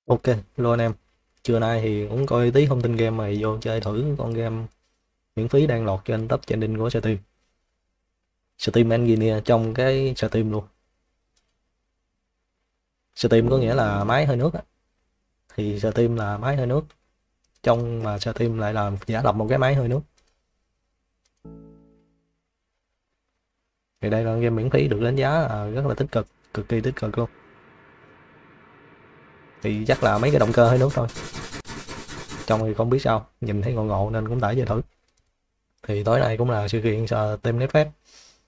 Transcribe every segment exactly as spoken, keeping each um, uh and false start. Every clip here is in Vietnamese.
Ok, hello anh em. Trưa nay thì cũng coi tí thông tin game mà vô chơi thử con game miễn phí đang lọt trên top trending của Steam. Steam Engineer trong cái Steam luôn. Steam có nghĩa là máy hơi nước á. Thì Steam là máy hơi nước. Trong mà Steam lại là giả lập một cái máy hơi nước. Thì đây là game miễn phí được đánh giá là rất là tích cực, cực kỳ tích cực luôn. Thì chắc là mấy cái động cơ hơi nước thôi. Trong thì không biết sao, nhìn thấy ngộ ngộ nên cũng tải về thử. Thì tối nay cũng là sự kiện Steam Next Fest.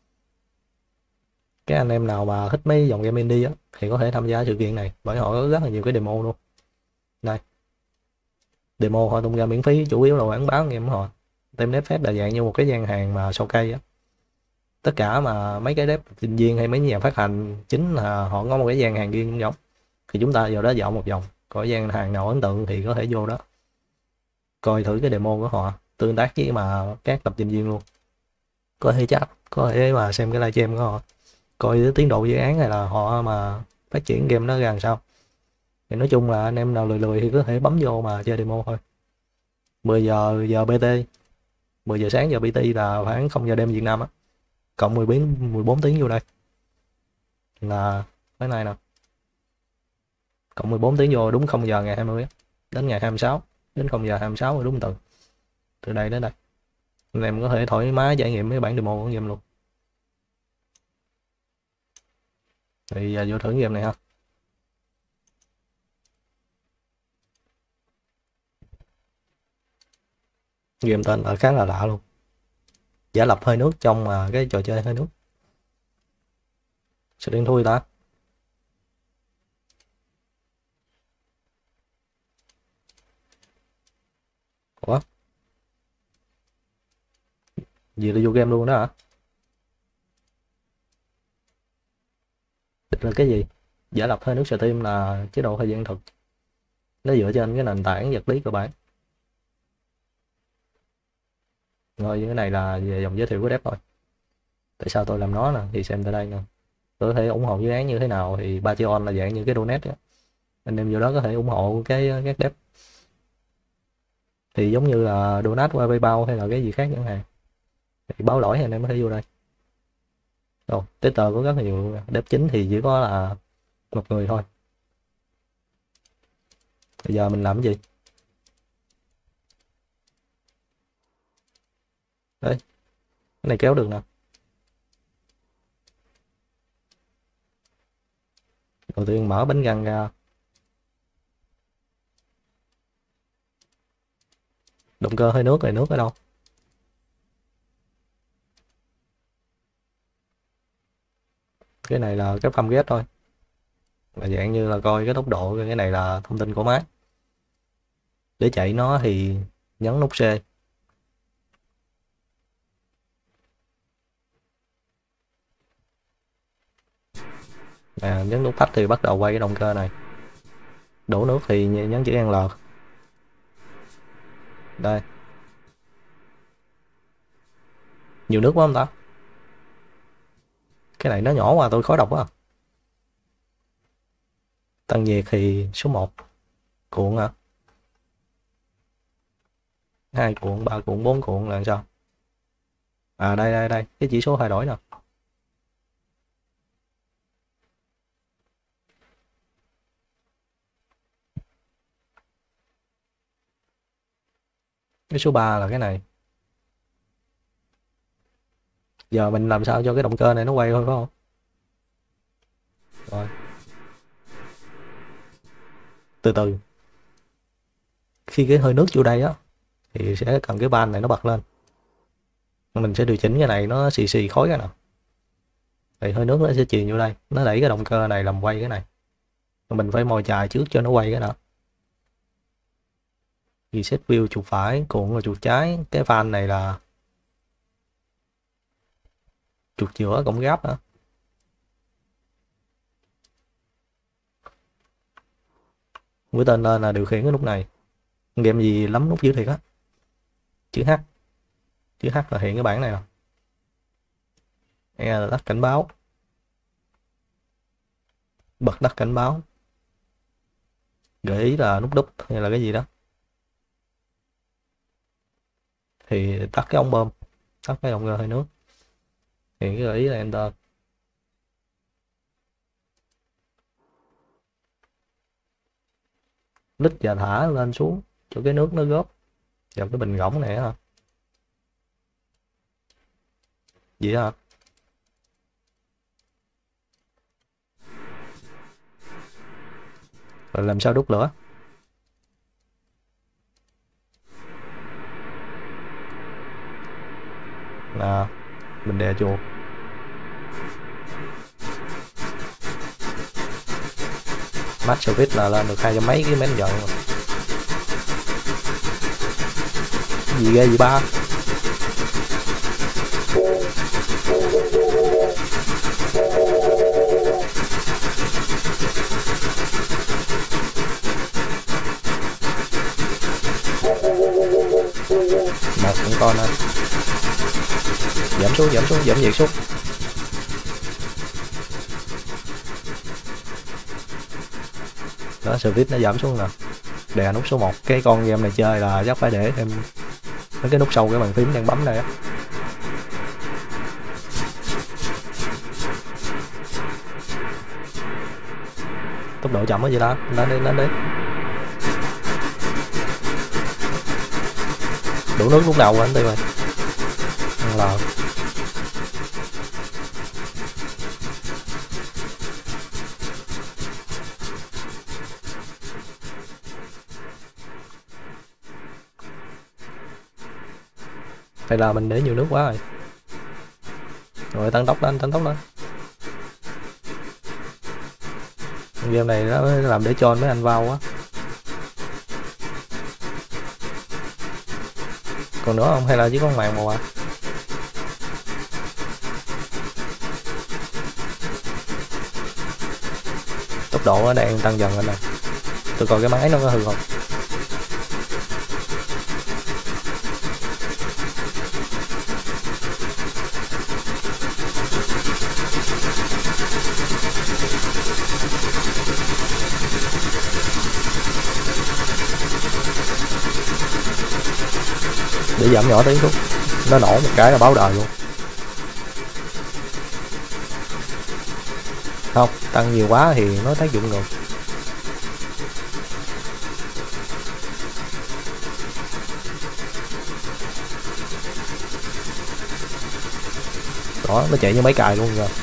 Cái anh em nào mà thích mấy dòng game indie á thì có thể tham gia sự kiện này bởi họ có rất là nhiều cái demo luôn. Đây, demo họ tung ra miễn phí, chủ yếu là quảng bá game của họ. Tem Dev Fest là dạng như một cái gian hàng mà showcase á. Tất cả mà mấy cái dev trình viên hay mấy nhà phát hành chính là họ có một cái gian hàng riêng trong giống. Thì chúng ta vào đó dạo một vòng, có gian hàng nào ấn tượng thì có thể vô đó coi thử cái demo của họ, tương tác với mà các lập trình viên luôn. Có thể chat, có thể mà xem cái livestream của họ, coi cái tiến độ dự án hay là họ mà phát triển game nó ra làm sao. Thì nói chung là anh em nào lười lười thì có thể bấm vô mà chơi demo thôi. mười giờ giờ bê tê, mười giờ sáng giờ bê tê là khoảng không giờ đêm Việt Nam á, cộng mười bốn mười bốn tiếng vô đây là cái này nè, cộng mười bốn tiếng vô đúng không giờ ngày hai mươi á, đến ngày hai mươi sáu, đến không giờ hai mươi sáu rồi đúng từ từ đây đến đây anh em có thể thoải mái trải nghiệm mấy bản demo của game luôn. Thì giờ vô thử game này ha. Game tên là khá là lạ luôn, giả lập hơi nước trong mà cái trò chơi hơi nước. Sự điện thui ta. Ủa, gì là vô game luôn đó hả? Định là cái gì? Giả lập hơi nước Steam là chế độ thời gian thực, nó dựa trên cái nền tảng vật lý cơ bản. Rồi cái này là về dòng giới thiệu của dev thôi. Tại sao tôi làm nó nè thì xem tại đây nè. Tôi có thể ủng hộ dự án như thế nào thì Patreon là dạng như cái donate á. Anh em vô đó có thể ủng hộ cái các dev. Thì giống như là donate qua PayPal hay là cái gì khác chẳng hạn. Thì báo lỗi thì anh em có thể vô đây. Rồi, tester có rất là nhiều, dev chính thì chỉ có là một người thôi. Bây giờ mình làm cái gì? Đấy, cái này kéo được nè. Đầu tiên mở bánh răng ra. Động cơ hơi nước rồi, nước ở đâu? Cái này là cái phăm ghét thôi. Là dạng như là coi cái tốc độ, cái này là thông tin của máy. Để chạy nó thì nhấn nút C. À, nhấn nút phách thì bắt đầu quay cái động cơ này. Đổ nước thì nhấn chữ L. Đây. Nhiều nước quá không ta? Cái này nó nhỏ qua tôi khó đọc quá à. Tăng nhiệt thì số một. Cuộn hả? Hai cuộn, ba cuộn, bốn cuộn là sao? À đây đây đây, cái chỉ số thay đổi nè. Cái số ba là cái này. Giờ mình làm sao cho cái động cơ này nó quay thôi phải không? Rồi, từ từ. Khi cái hơi nước vô đây á thì sẽ cần cái van này nó bật lên. Mình sẽ điều chỉnh cái này nó xì xì khói cái nào. Thì hơi nước nó sẽ truyền vô đây, nó đẩy cái động cơ này làm quay cái này. Mình phải mồi chài trước cho nó quay cái nào. Reset view chuột phải, cuộn là chuột trái, cái van này là chuột giữa cộng gáp hả? Mũi tên lên là điều khiển cái nút này. Game gì lắm nút dữ thiệt á. Chữ H, chữ H là hiện cái bảng này nè. E là tắt cảnh báo, bật tắt cảnh báo. gợi ý là nút đúp hay là cái gì đó, thì tắt cái ống bơm, tắt cái động cơ hơi nước, thì cái gợi ý là enter. Lít và thả lên xuống cho cái nước nó góp vào cái bình gỗng này hả, gì hả? Rồi làm sao đốt lửa? Là mình đè chuột. Max speed là lên được hai trăm mấy cái mét giận rồi. Gì ghê gì ba? Một con con anh. Giảm xuống, giảm xuống, giảm nhiệt xuống. Đó, speed nó giảm xuống nè. Đè nút số một. Cái con game này chơi là chắc phải để thêm mấy cái nút sau cái bàn phím đang bấm đây á. Tốc độ chậm quá vậy đó, lên đi, lên đi. Đủ nước lúc đầu rồi anh Tư ơi. Là hay là mình để nhiều nước quá rồi. Rồi tăng tốc lên, tăng tốc lên. Game này nó làm để cho mấy anh vào quá. Còn nữa không hay là chỉ có màn một à? Tốc độ nó đang tăng dần lên nè. Tôi coi cái máy nó có hư không. Để giảm nhỏ tiếng chút, nó nổ một cái là báo đời luôn. Không, tăng nhiều quá thì nó tác dụng ngược. Đó, nó chạy như máy cài luôn rồi.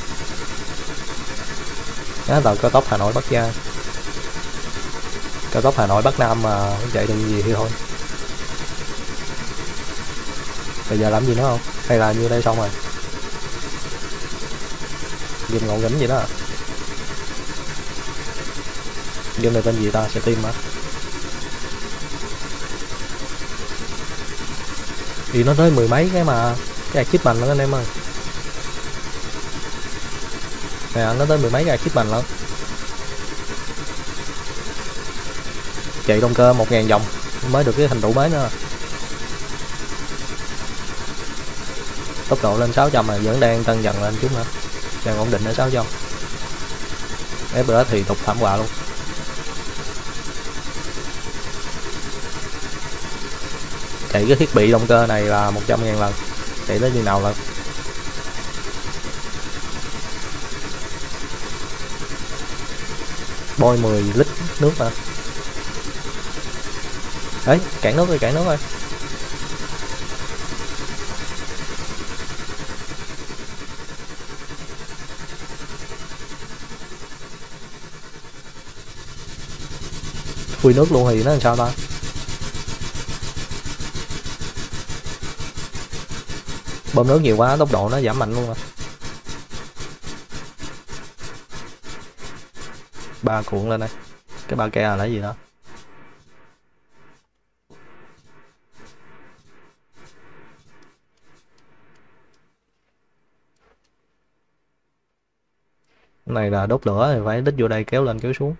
Đó, tàu cao tốc Hà Nội Bắc Giang. Cao tốc Hà Nội Bắc Nam mà không chạy được gì thì thôi. Bây giờ làm gì nữa không? Hay là như đây xong rồi? Game ngộ nghĩnh vậy đó. Game này tên gì ta? Sẽ tìm hả? Thì nó tới mười mấy cái mà. Cái achievement nữa anh em ơi. Nè, nó tới mười mấy cái achievement lận. Chạy động cơ một ngàn vòng mới được cái thành tựu mới nữa. Tốc độ lên sáu trăm mà vẫn đang tăng dần lên chút nữa. Đang ổn định ở sáu trăm. ép pê ét thì tục thảm họa luôn. Chạy cái thiết bị động cơ này là một trăm ngàn lần. Chạy tới như nào lần. Bôi mười lít nước mà. Đấy, cạn nước rồi, cạn nước rồi. Khui nước luôn thì nó làm sao ta? Bơm nước nhiều quá tốc độ nó giảm mạnh luôn rồi. Ba cuộn lên đây. Cái ba ke là cái gì đó? Cái này là đốt lửa thì phải đít vô đây kéo lên kéo xuống.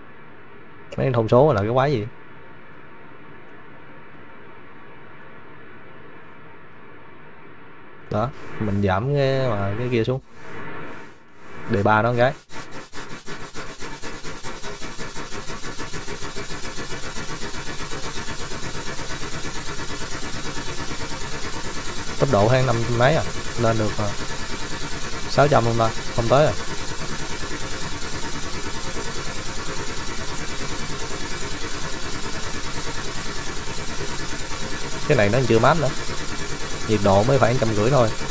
Mấy thông số là cái quái gì? Đó, mình giảm cái mà cái kia xuống, đề ba nó cái. Tốc độ tháng năm mấy à, lên được sáu trăm luôn ta, không tới à. Cái này nó chưa mát nữa, nhiệt độ mới khoảng trăm rưỡi thôi,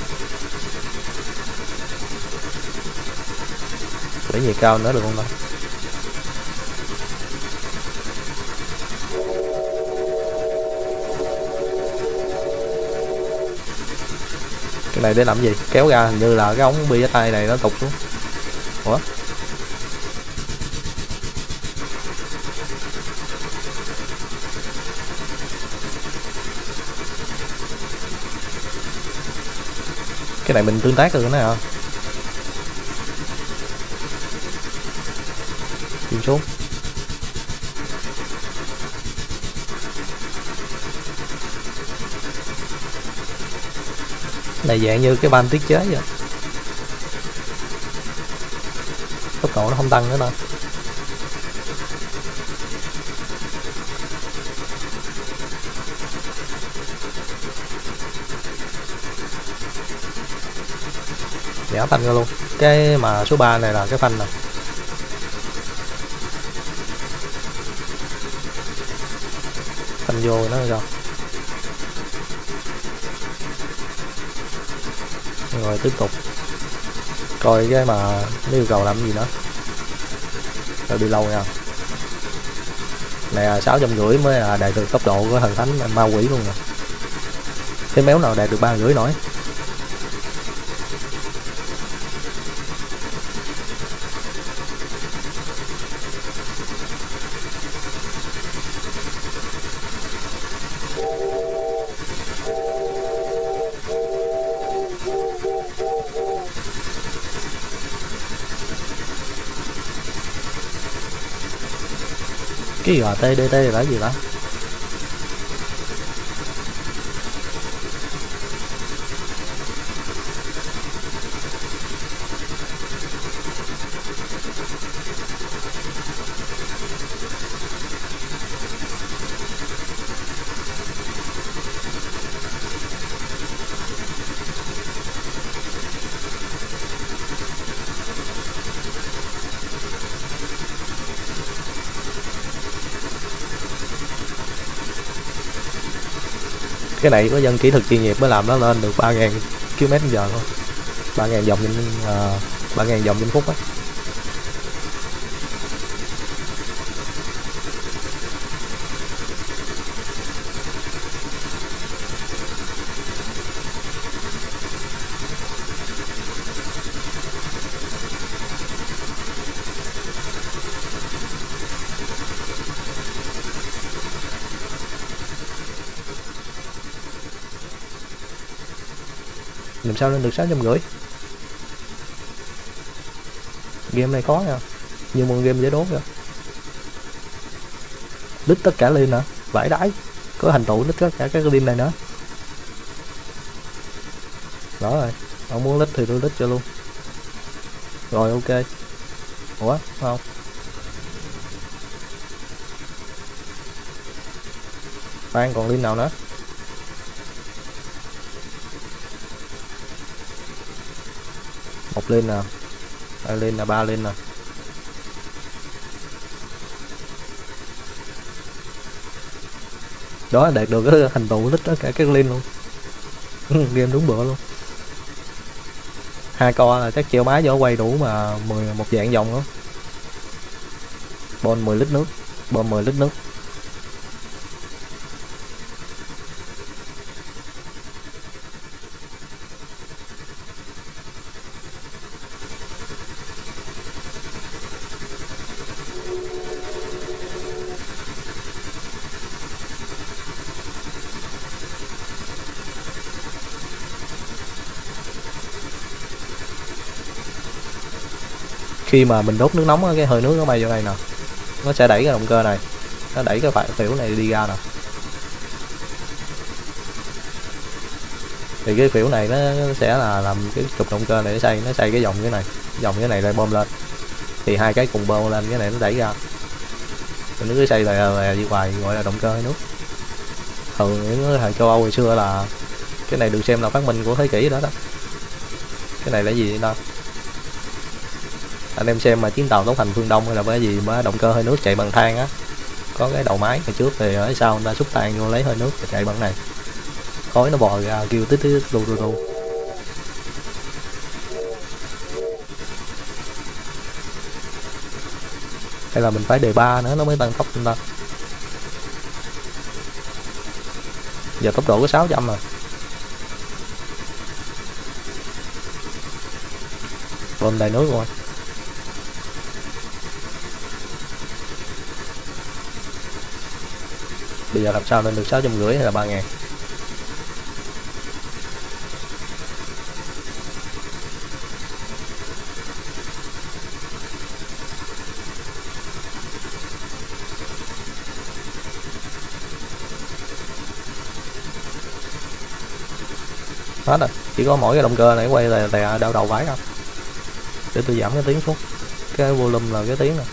để nhiệt cao nữa được không ta. Cái này để làm gì, kéo ra hình như là cái ống bi ở tay này nó tụt xuống. Ủa, cái này mình tương tác được cái này hả? Chìm xuống. Này dạng như cái van tiết chế vậy, tốc độ nó không tăng nữa đâu. Nhả phanh ra luôn. Cái mà số ba này là cái phanh nè, phanh vô nó rồi. Rồi tiếp tục coi cái mà nó yêu cầu làm gì nữa. Rồi đi lâu nha. Này sáu trăm rưỡi mới là đạt được tốc độ của thần thánh ma quỷ luôn nè. Cái méo nào đạt được ba rưỡi nổi. Cái giê tê đê tê là gì đó? Cái này có dân kỹ thuật chuyên nghiệp mới làm nó lên được ba nghìn ki lô mét trên giờ thôi, ba nghìn vòng trên uh, ba nghìn vòng trên phút á. Làm sao lên được sáu trăm rưỡi? Game này khó nha, như một game dễ đố vậy. Lít tất cả lên hả? Vãi đái, có thành tựu lít tất cả các link này nữa. Đó rồi, ông muốn lít thì tôi lít cho luôn. Rồi ok. Ủa không, khoan còn link nào nữa? Một lên nè, hai lên là ba lên nè. Đó, đạt được cái thành tựu lít tất cả các lên luôn. Game đúng bữa luôn. Hai co là chắc treo máy cho quay đủ mà mười một dạng vòng đó. Bon mười lít nước, bon mười lít nước. Khi mà mình đốt nước nóng cái hơi nước nó bay vô đây nè, nó sẽ đẩy cái động cơ này, nó đẩy cái phải phễu này đi ra nè. Thì cái phễu này nó sẽ là làm cái trục động cơ này nó xoay nó xoay cái vòng cái này, vòng cái này lại bơm lên, thì hai cái cùng bơm lên, cái này nó đẩy ra, nó cứ xoay là là đi hoài, gọi là động cơ hơi nước. Thường những thời châu Âu hồi xưa là cái này được xem là phát minh của thế kỷ đó đó. Cái này là gì đó anh em xem mà chiến tàu tốc hành phương Đông hay là cái gì mà động cơ hơi nước chạy bằng than á, có cái đầu máy ở trước thì ở sau người ta xúc than vô lấy hơi nước và chạy bằng này, khói nó bò ra kêu tít tít đu đu đu. Hay là mình phải đề ba nữa nó mới tăng tốc chúng ta. Giờ tốc độ có sáu trăm rồi. Bơm đầy nước rồi. Bây giờ làm sao lên được sáu trăm rưỡi hay là ba ngàn? Hết rồi, chỉ có mỗi cái động cơ này quay là tè đau đầu vái không. Để tôi giảm cái tiếng xuống, cái volume là cái tiếng này.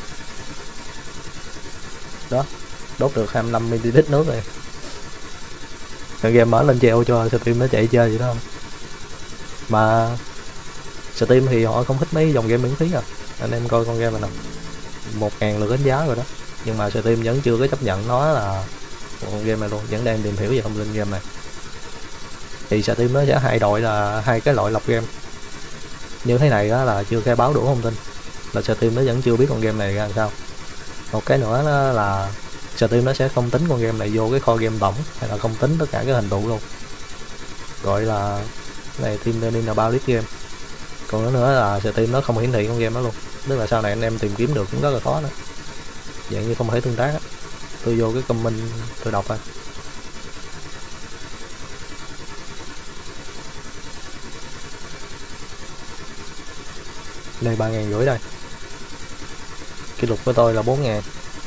Đó, đốt được hai mươi lăm mi li lít nước rồi. Cái game mở lên treo cho Steam nó chạy chơi vậy đó không. Mà Steam thì họ không thích mấy dòng game miễn phí à. Anh em coi con game này nè, một ngàn lượt đánh giá rồi đó, nhưng mà Steam vẫn chưa có chấp nhận nó là một con game này luôn, vẫn đang tìm hiểu về thông tin game này. Thì Steam nó sẽ hai đội là hai cái loại lọc game như thế này đó, là chưa khai báo đủ thông tin, là Steam nó vẫn chưa biết con game này ra làm sao. Một cái nữa là Steam nó sẽ không tính con game này vô cái kho game tổng, hay là không tính tất cả cái hình tụ luôn, gọi là này team learning about this game. Còn nữa là Steam nó không hiển thị con game đó luôn, tức là sau này anh em tìm kiếm được cũng rất là khó nữa, dạng như không thể tương tác á. Tôi vô cái comment tôi đọc thôi. Đây ba ngàn rưỡi đây, kỷ lục của tôi là bốn ngàn.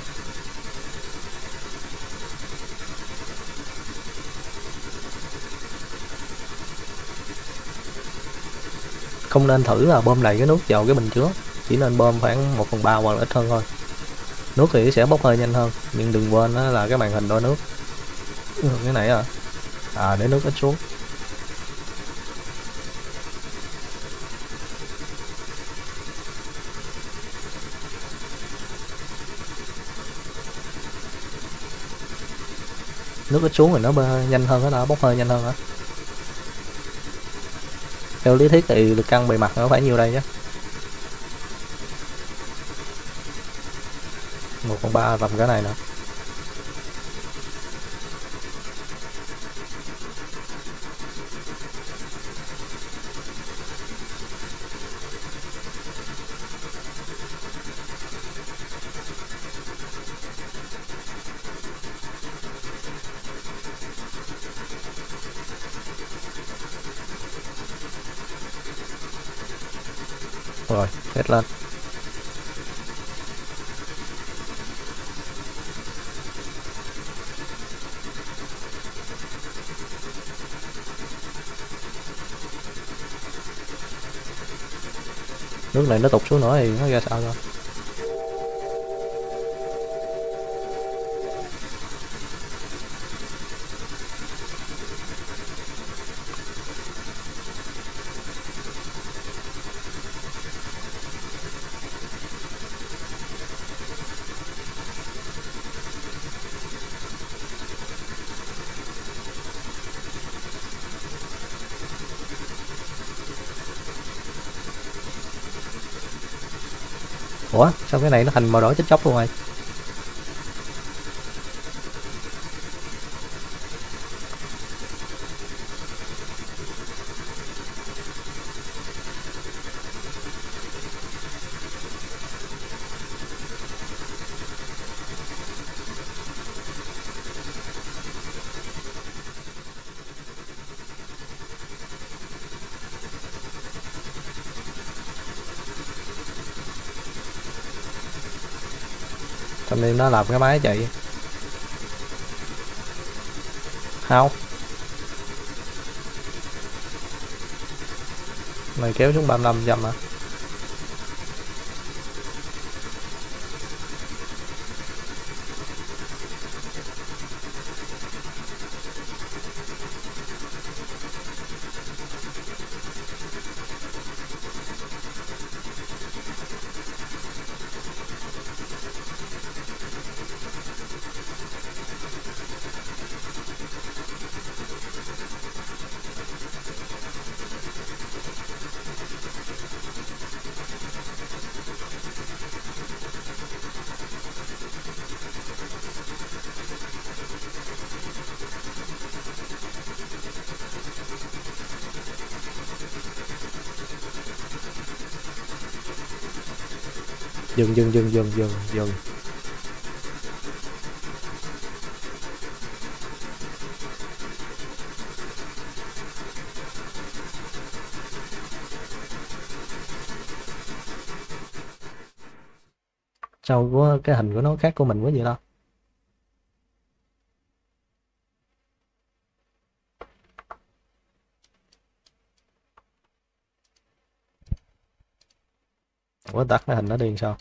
Không nên thử là bơm đầy cái nước vào cái bình chứa, chỉ nên bơm khoảng một phần ba hoặc là ít hơn thôi. Nước thì sẽ bốc hơi nhanh hơn, nhưng đừng quên đó là cái màn hình đo nước. Cái này à, à để nước ít xuống. Nước ít xuống rồi nó nhanh hơn, nó bốc hơi nhanh hơn hả? Theo lý thuyết thì lực căng bề mặt nó phải nhiêu đây chứ? Một phần ba tầm cái này nữa. Rồi, hết lên. Nước này nó tụt xuống nữa thì nó ra sao thôi. Ủa sao cái này nó thành màu đỏ chết chóc luôn rồi? Cho nên nó làm cái máy chạy hao. Này kéo xuống ba mươi lăm trăm hả? Dừng dừng dừng dừng dừng dừng. Sao có cái hình của nó khác của mình quá vậy đâu? Ủa tắt cái hình nó đi sao?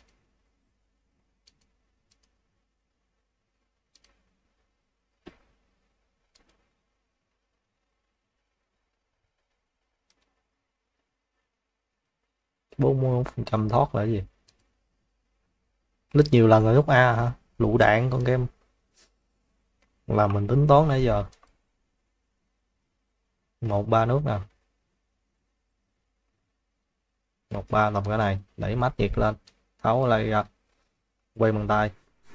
bốn mươi phần trăm thoát là cái gì? Lít nhiều lần rồi lúc A hả? Lựu đạn con game. Là mình tính toán nãy giờ. Một ba nước nè. Một ba làm cái này, đẩy mắt nhiệt lên. Tháo lại ra. Quay bằng tay.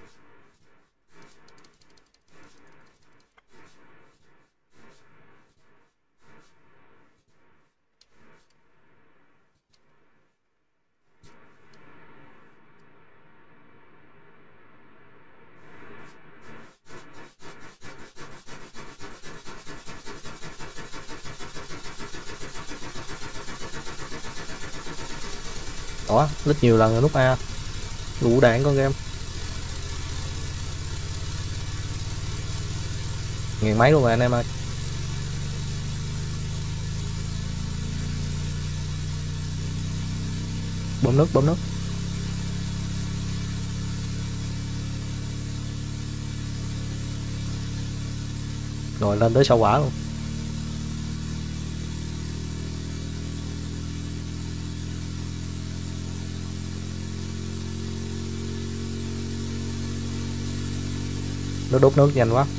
Ủa, lít nhiều lần rồi lúc A. Lựu đạn con game. Ngàn mấy luôn rồi anh em ơi. Bơm nước, bơm nước. Rồi lên tới sao quả luôn. Nó đốt nước nhanh quá.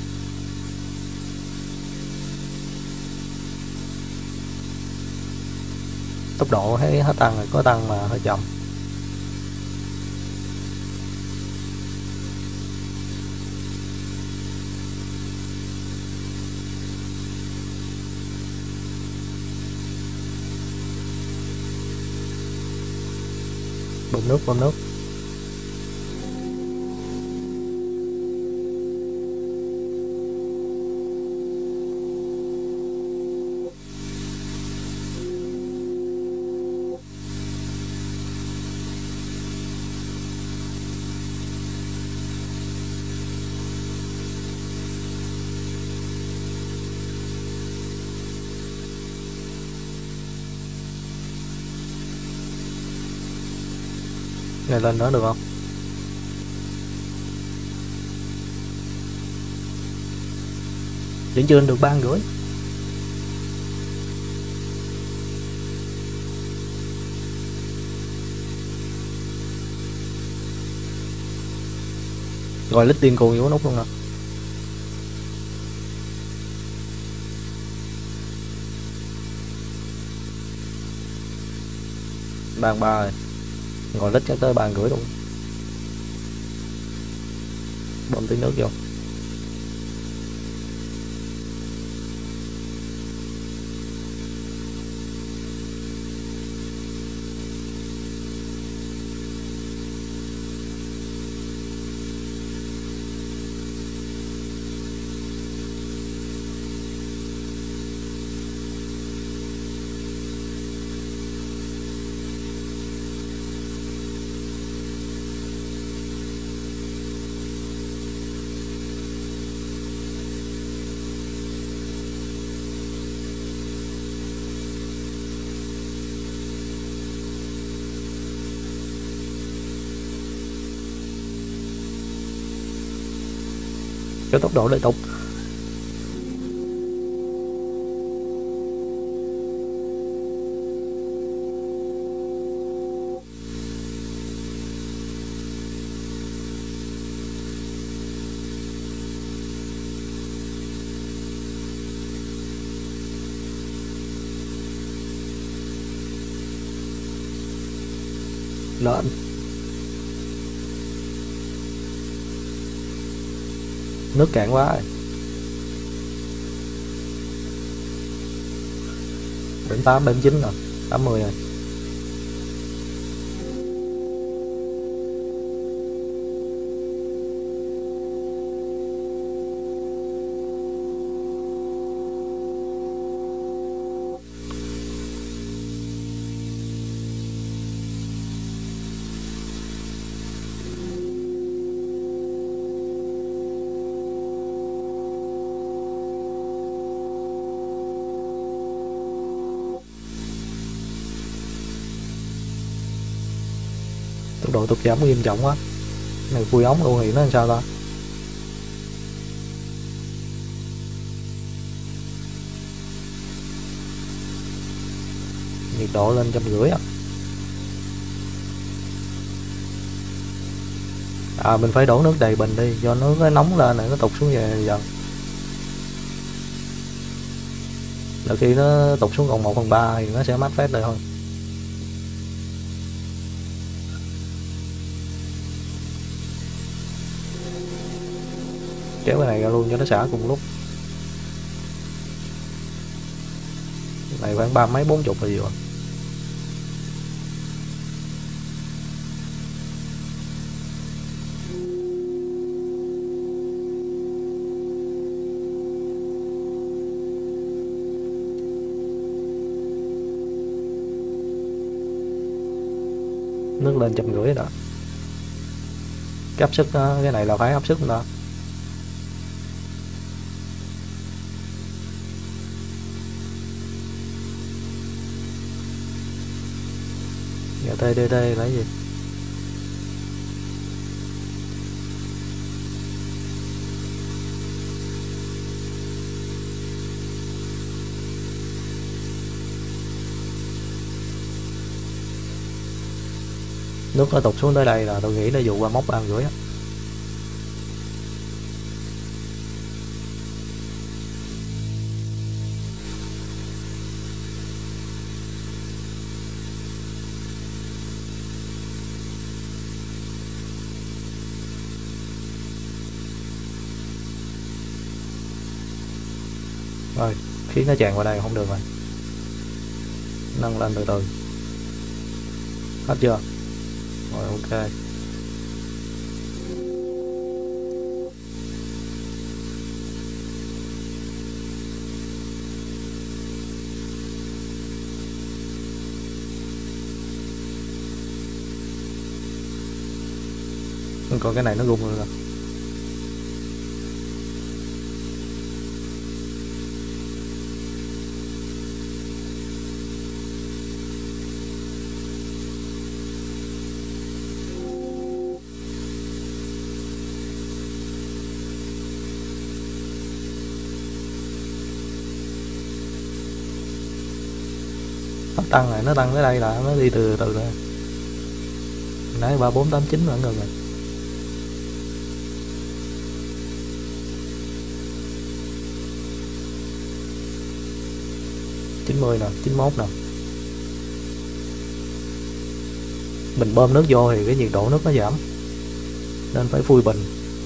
Tốc độ thấy hết tăng rồi, có tăng mà hơi chậm. Bơm nước, bơm nước. Này lên nữa được không? Vẫn chưa được ba rưỡi. Rồi lít điên cuồng vô nút luôn nè. Bàn ba rồi. Rồi lít chắc tới bàn rưỡi luôn. Bơm tí nước vô. cái tốc độ liên tục. Lên. Nước cạn quá rồi. Đến tám đến chín rồi, tám mươi rồi. Tốc độ tụt giảm nghiêm trọng quá. Cái này khui ống luôn thì nó làm sao ta? Nhiệt độ lên trăm rưỡi à. À mình phải đổ nước đầy bình đi, do nước nó nóng lên này nó tụt xuống về dần. Đợi khi nó tụt xuống còn một phần ba thì nó sẽ mát phép lại thôi. Kéo cái này ra luôn cho nó xả cùng lúc. Cái này khoảng ba mấy bốn chục là gì rồi. Nước lên trăm rưỡi đó. Cái áp suất đó, cái này là phải áp suất đó. Nhà tê đê đê là gì? Nước nó tụt xuống tới đây là tôi nghĩ nó dụ qua mốc ba rưỡi á. Rồi, khí nó tràn qua đây không được rồi. Nâng lên từ từ. Hết chưa? Rồi ok. Còn cái này nó rung rồi. Nó tăng này, nó tăng tới đây là nó đi từ từ rồi. Nãy ba bốn tám chín vẫn gần rồi. chín mươi nè, chín mốt nè. Mình bơm nước vô thì cái nhiệt độ nước nó giảm, nên phải phui bình.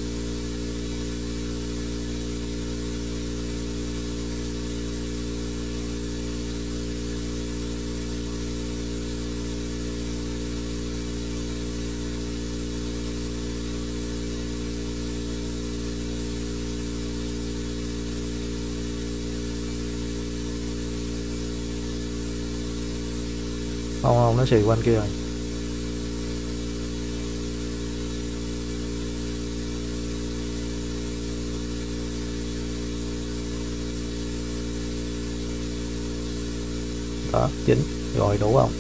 Không không, nó xì quanh kia rồi. Đó, chín. Rồi đủ không?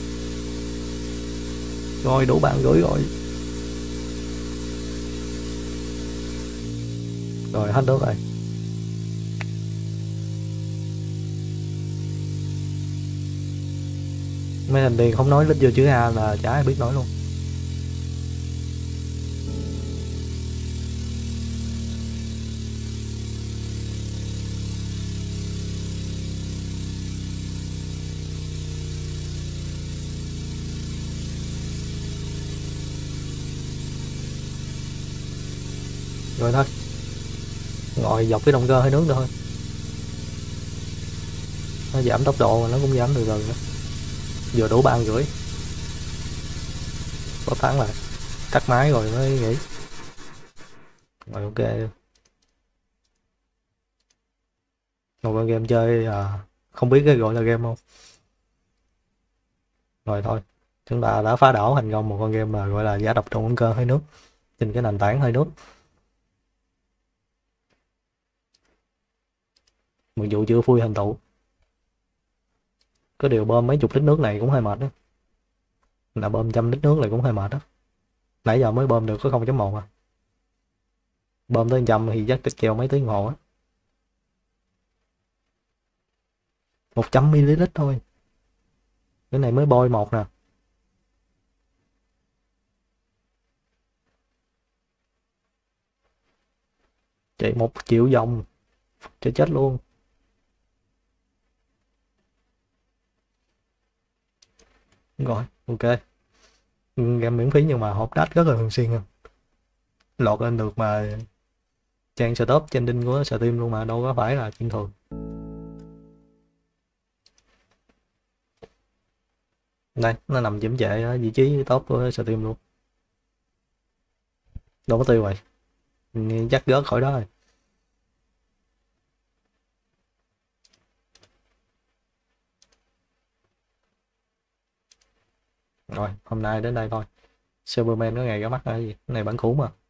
Rồi đủ bạn gửi rồi. Rồi hết nước rồi. Mấy thành viên không nói lít vô chữ A là chả ai biết nói luôn. Rồi thôi, ngồi dọc cái động cơ hơi nước thôi, nó giảm tốc độ mà nó cũng giảm từ từ nữa. Vừa đủ ba rưỡi, bóp thắng lại, tắt máy rồi mới nghỉ. Rồi ok, một con game chơi à, không biết cái gọi là game không. Rồi thôi, chúng ta đã phá đảo thành công một con game mà gọi là giả độc trong động cơ hơi nước trên cái nền tảng hơi nước. Mặc dù chưa phui hình tụ, có điều bơm mấy chục lít nước này cũng hơi mệt đó, là bơm trăm lít nước này cũng hơi mệt đó. Nãy giờ mới bơm được có không chấm một à, bơm tới trăm thì chắc treo mấy tiếng hồ á. Một trăm mi li lít thôi, cái này mới bôi một nè. Chạy một triệu vòng cho chết luôn. Rồi ok, game miễn phí nhưng mà hộp đát rất là thường xuyên à. Lọt lên được mà trang setup trending của Steam luôn mà đâu có phải là chuyện thường. Đây nó nằm chiếm trệ ở vị trí top của Steam luôn, đâu có tiêu rồi, chắc gớt khỏi đó rồi. Rồi hôm nay đến đây thôi, Superman có ngày ra mắt là cái gì, cái này bản cũ mà.